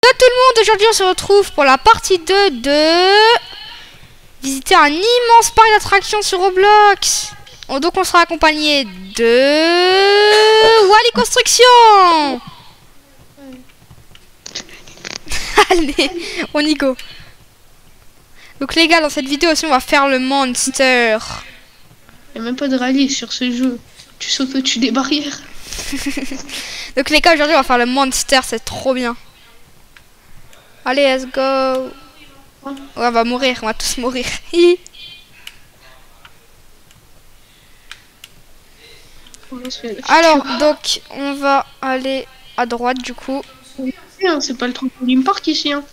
Hello tout le monde, aujourd'hui on se retrouve pour la partie 2 de visiter un immense parc d'attractions sur Roblox. Donc on sera accompagné de Wally Construction. Allez, on y go. Donc les gars, dans cette vidéo aussi on va faire le monster. Il n'y a même pas de rallye sur ce jeu. Tu sautes au-dessus des barrières. Donc les gars, aujourd'hui on va faire le monster, c'est trop bien. Allez, let's go. Ouais, on va mourir, on va tous mourir. Alors, donc, on va aller à droite du coup. C'est pas le trampoline park ici. Hein.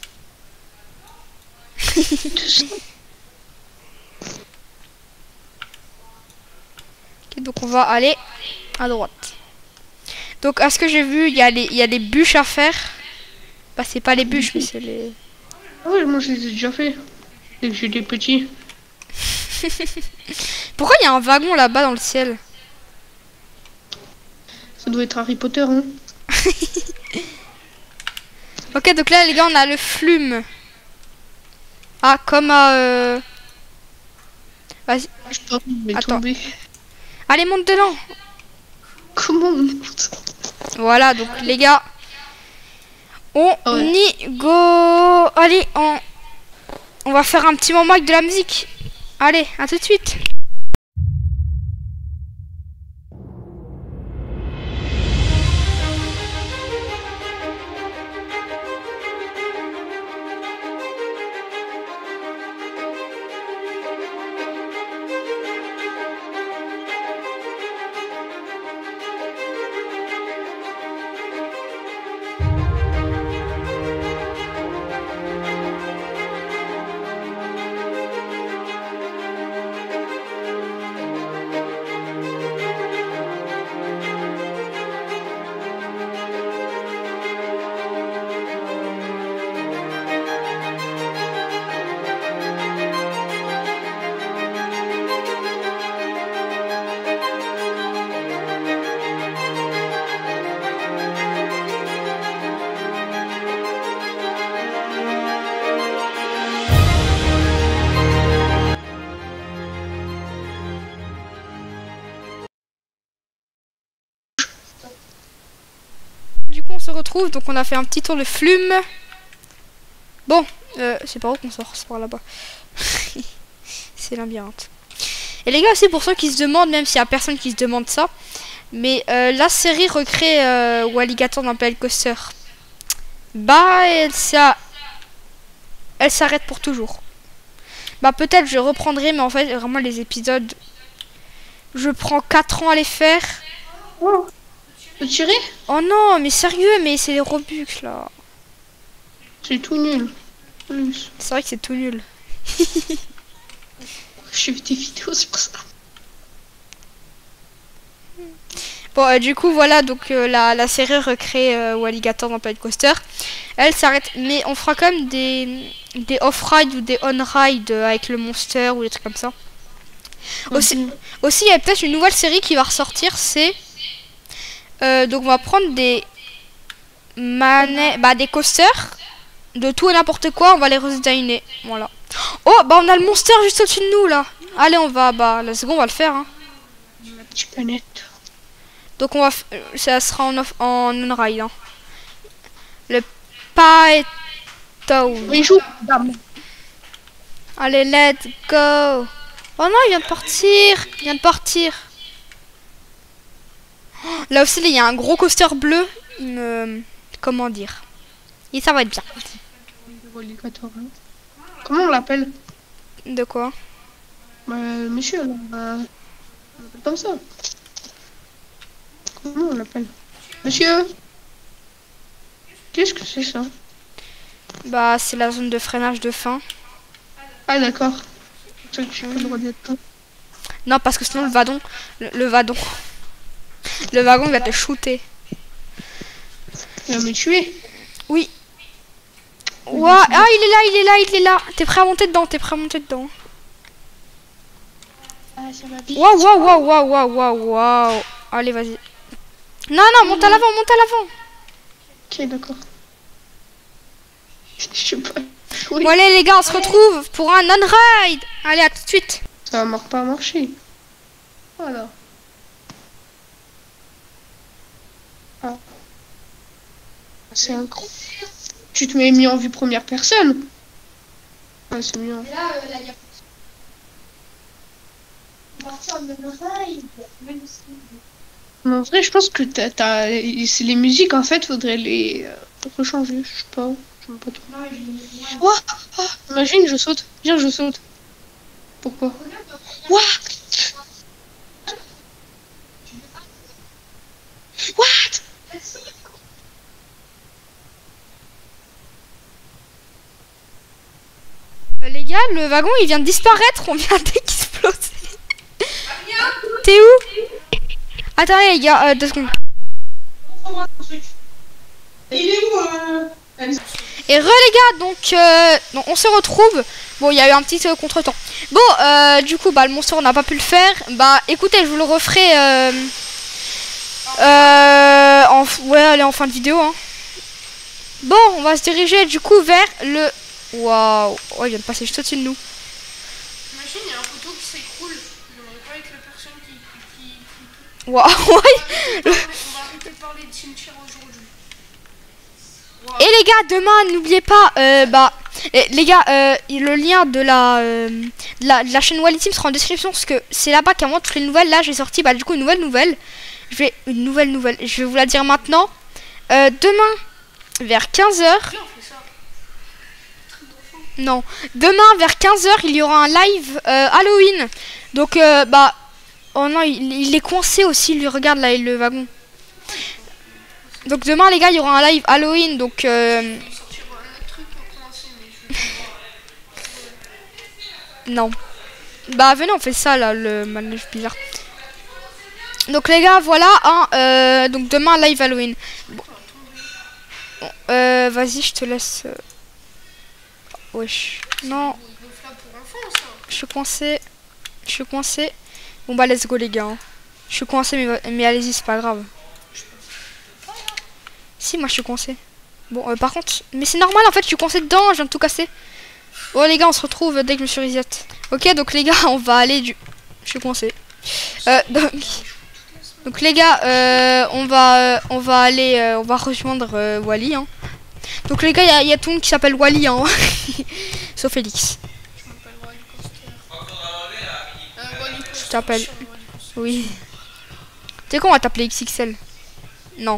Okay, donc on va aller à droite. Donc à ce que j'ai vu, il y a les bûches à faire. Bah c'est pas les bûches mais c'est les... Ah ouais, moi je les ai déjà fait. Dès que j'étais petit. Pourquoi il y a un wagon là-bas dans le ciel? Ça doit être Harry Potter, hein. Ok, donc là les gars on a le flume. Ah comme à... Vas-y. Attends. Tomber. Allez, monte dedans. Comment on monte? Voilà, donc les gars, on y go. Allez, on va faire un petit moment avec de la musique. Allez, à tout de suite. Du coup on se retrouve, donc on a fait un petit tour de flume. Bon, c'est par où qu'on sort? C'est par là-bas. C'est labyrinthe. Et les gars aussi, pour ceux qui se demandent, même s'il y a personne qui se demande ça, mais la série recrée Walligator dans Planet Coaster. Bah elle s'arrête pour toujours. Bah peut-être je reprendrai, mais en fait vraiment les épisodes, je prends 4 ans à les faire. Oh. Peux tirer? Oh non, mais sérieux, mais c'est les Robux là. C'est tout nul. C'est vrai que c'est tout nul. J'ai vu des vidéos sur ça. Bon, du coup, voilà, donc la série recrée Walligator dans Planet Coaster. Elle s'arrête, mais on fera quand même des off-ride ou des on-ride avec le monster ou des trucs comme ça. Aussi, il y a peut-être une nouvelle série qui va ressortir, c'est... donc on va prendre des des coasters de tout et n'importe quoi, on va les redesigner. Voilà. Oh bah on a le monster juste au-dessus de nous là. Allez on va la seconde on va le faire hein. La petite planète. Donc on va ça sera en on-ride hein. Le Paeto. Il joue. Allez let's go. Oh non il vient de partir. Là aussi, il y a un gros coaster bleu. Comment dire? Et ça va être bien. Comment on l'appelle? De quoi? Monsieur, on l'appelle comme ça. Comment on l'appelle? Monsieur? Qu'est-ce que c'est ça? Bah, c'est la zone de freinage de fin. Ah, d'accord. C'est ça que j'ai pas le droit d'être là. Non, parce que sinon, le wagon, le wagon va te shooter. Il va me tuer. Oui. Ouah, ah, il est là. T'es prêt à monter dedans, Ah, ça va vite. Waouh. Allez, vas-y. Non, monte à l'avant. Ok, d'accord. Je sais pas. Oui. Bon allez les gars, on se retrouve pour un on-ride. Allez, à tout de suite. Ça va pas marcher. Voilà. Ah. C'est un gros. Tu te mets mis en vue première personne. Ah, c'est mieux. Mais en vrai, je pense que c'est les musiques, en fait, faudrait les rechanger. Je sais pas. Je sais pas trop. Ouah, ah, imagine, je saute. Viens, je saute. Pourquoi? Ouah. What? Les gars, le wagon il vient de disparaître, on vient d'exploser. T'es où? Attendez les gars, 2 secondes. Il est où Et les gars, donc on se retrouve. Bon, il y a eu un petit contretemps. Bon, du coup, bah le monstre on n'a pas pu le faire. Bah écoutez, je vous le referai ouais, allez, en fin de vidéo. Hein. Bon, on va se diriger du coup vers le... Waouh, oh, il vient de passer juste au-dessus de nous. Imagine, il y a un poteau qui s'écroule. J'aimerais pas être la personne qui... Waouh, ouais. On va arrêter de parler de cimetière aujourd'hui. Wow. Et les gars, demain, n'oubliez pas, les gars, le lien de la chaîne Wally Team sera en description parce que c'est là-bas qu'à moi toutes les nouvelles. Là, j'ai sorti, bah du coup, une nouvelle nouvelle. Une nouvelle nouvelle. Je vais vous la dire maintenant. Demain, vers 15h. Non, demain vers 15h, il y aura un live Halloween. Donc, bah, oh non, il est coincé aussi. Lui, regarde là, le wagon. Donc demain les gars il y aura un live Halloween donc non. Bah venez on fait ça là le manège bizarre. Donc les gars voilà hein, donc demain live Halloween. Bon. Vas-y je te laisse. Wesh. Non. Je suis coincé. Je suis coincé. Bon bah let's go les gars. Hein. Je suis coincé mais allez-y c'est pas grave. Si, moi je suis coincé. Bon, par contre, mais c'est normal en fait, je suis coincé dedans, je viens de tout casser. Oh les gars, on se retrouve dès que je me suis reset. Ok, donc les gars, on va aller du... Je suis coincé. Donc les gars, on va aller, on va rejoindre Wally. Hein. Donc les gars, il y a tout le monde qui s'appelle Wally, hein. Sauf Félix. Je t'appelle. Oui. Tu sais quoi, on va t'appeler XXL. Non.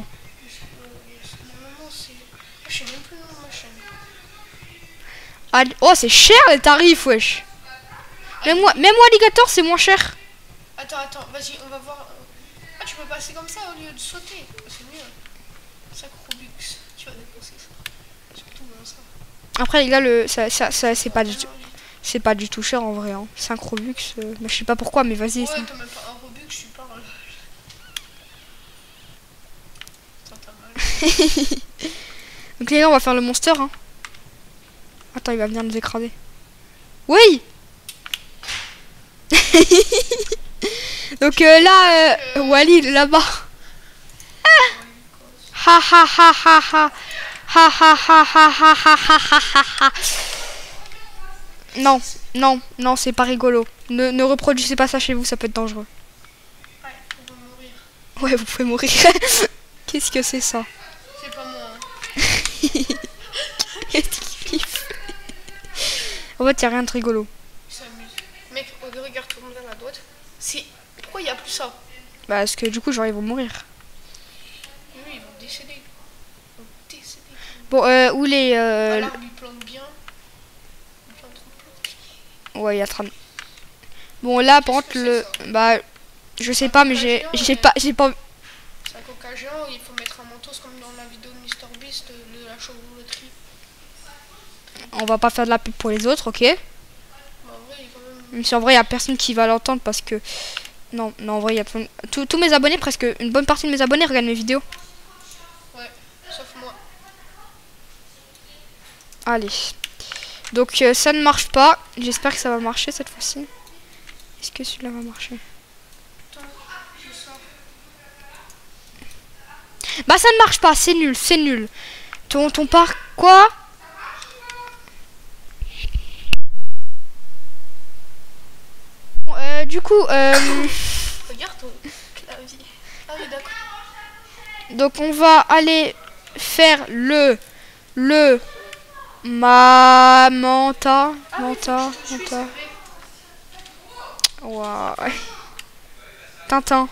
Ah, oh, c'est cher les tarifs, wesh. Même moi, alligator, c'est moins cher. Attends, vas-y, on va voir. Ah, tu peux passer comme ça au lieu de sauter. C'est mieux. 5 Robux, tu vas dépenser ça. Surtout dans ça. Après, les gars, ça c'est pas du tout cher en vrai. Hein. 5 Robux, mais je sais pas pourquoi, mais vas-y. Ouais, t'as même pas un Robux, tu parles. Ça t'a mal. Donc, les gars, on va faire le monster. Hein. Attends, il va venir nous écraser. Oui. Donc là, Wally là-bas. Ha ha ha ha ha. Ha ha ha ha ha ha ha ha ha. Non, non, non, c'est pas rigolo. Ne reproduisez pas ça chez vous, ça peut être dangereux. Ouais, on va mourir. Ouais, vous pouvez mourir. Qu'est-ce que c'est ça? C'est pas moi. Hein. Qu'est-ce qu'il fait? En fait, y a rien de rigolo. Il s'amuse. Mec, regarde tout le monde à la droite. Pourquoi il n'y a plus ça? Bah, parce que du coup, genre, ils vont mourir. Oui, ils vont décéder. Bon, où les... L'arbre, il plante bien. Ouais, il y a 30. Bon, là, par contre, le... Bah, je sais pas, mais j'ai pas... C'est un coca géant où il faut mettre un manteau, comme dans la vidéo de MrBeast de la chevaulerie. On va pas faire de la pub pour les autres, ok? Bah, en vrai, même si en vrai, il y a personne qui va l'entendre parce que... Non, en vrai, il y a tous mes abonnés, presque une bonne partie de mes abonnés regardent mes vidéos. Ouais, sauf moi. Allez. Donc, ça ne marche pas. J'espère que ça va marcher cette fois-ci. Est-ce que celui-là va marcher? Attends, je sors. Bah, ça ne marche pas. C'est nul, c'est nul. Ton part... Quoi? du coup, Regarde ton clavier. Ah oui, d'accord. donc on va aller faire le manta. Waouh. Tintin.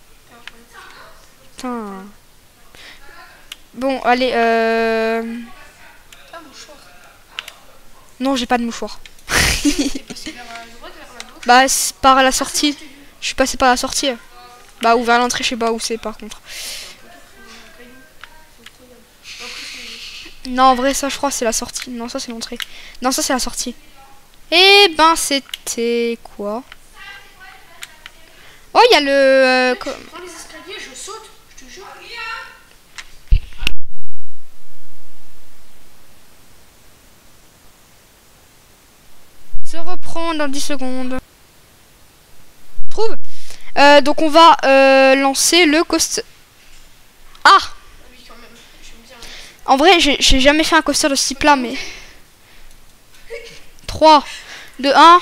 Putain. Bon, allez, Ah, mouchoir. non, j'ai pas de mouchoir. T'es passé vers la droite, vers la gauche. Bah, c'est par la sortie. Je suis passé par la sortie. Bah, ou vers l'entrée, je sais pas où c'est par contre. Non, en vrai, ça, je crois, c'est la sortie. Non, ça, c'est l'entrée. Non, ça, c'est la sortie. Eh ben, c'était quoi? Oh, il y a le... Je prends les escaliers, je saute, je te jure. Se reprend dans 10 secondes. Trouve. Donc, on va lancer le coaster. Ah! Oui, quand même. J'aime bien. En vrai, j'ai jamais fait un coaster de ce type-là, mais... 3, 2, 1.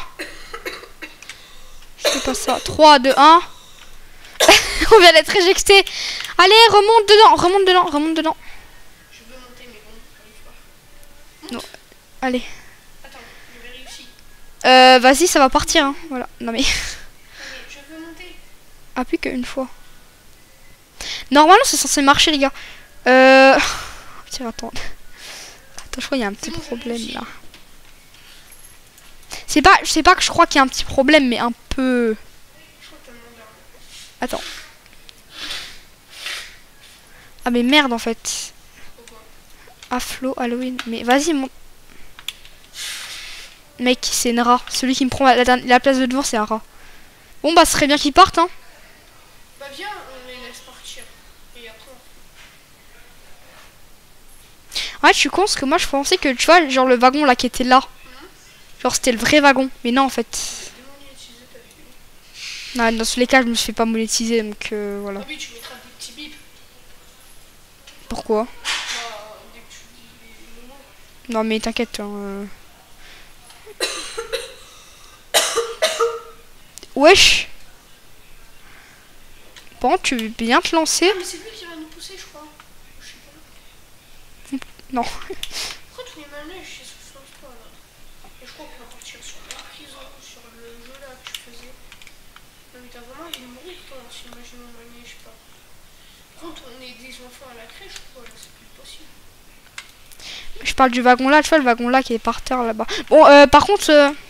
C'est pas ça. 3, 2, 1. On vient d'être éjecté. Allez, remonte dedans, remonte dedans, remonte dedans. Je veux monter, mais bon, j'arrive pas. Non. Allez. Attends, je vérifie. Vas-y, ça va partir. Hein. Voilà. Non mais... Non, mais je veux monter. Appuie qu'une fois. Normalement, c'est censé marcher, les gars. Tiens, attends. Attends, je crois qu'il y a un petit problème là. C'est pas que je crois qu'il y a un petit problème, mais un peu... Je crois que t'as demandé un... Attends. Ah mais merde en fait. Pourquoi? Ah Flo, Halloween. Mais vas-y mon... Mec, c'est une rat. Celui qui me prend la place de devant, c'est un rat. Bon bah ce serait bien qu'il parte hein. Bah viens, on les laisse partir. Et après Ouais, je suis con parce que moi je pensais que tu vois, genre le wagon là qui était là. Genre c'était le vrai wagon. Mais non en fait. démonétiser ta vie. Non, dans tous les cas, je me suis fait pas monétiser donc voilà. Ah oui, tu mettras des petits bips. Pourquoi? Bah, dès que tu dis les mots. Non mais t'inquiète. Wesh. Bon, tu veux bien te lancer? Ah, mais c'est lui qui va nous pousser, je crois. Je sais pas. Non. Pourquoi tous les manèges c'est sous son toit là? Et je crois qu'on va partir sur la prison, sur le jeu là que tu faisais. Non mais t'as vraiment envie de mourir toi, s'imagine un manège, je sais pas. Par contre, on est des enfants à la crèche, quoi, là c'est plus possible. Je parle du wagon là, tu vois le wagon là qui est par terre là-bas. Bon, par contre...